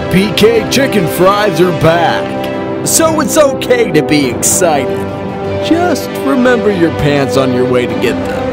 PK chicken fries are back, so it's okay to be excited. Just remember your pants on your way to get them.